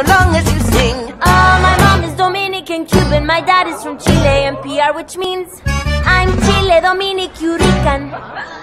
so long as you sing. Oh, my mom is Dominican, Cuban, my dad is from Chile and PR, which means I'm Chile, Dominic, Rican.